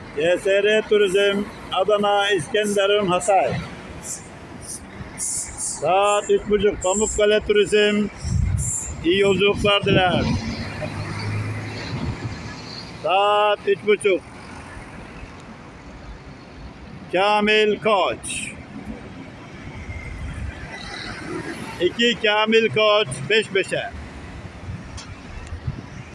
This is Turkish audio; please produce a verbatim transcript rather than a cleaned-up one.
G S R Turizm Adana İskenderun Hatay. Saat üç buçuk Pamukkale Turizm iyi yolculuklar diler. Saat üç buçuk Kamil Koç. iki Kamil Koç beş beşe.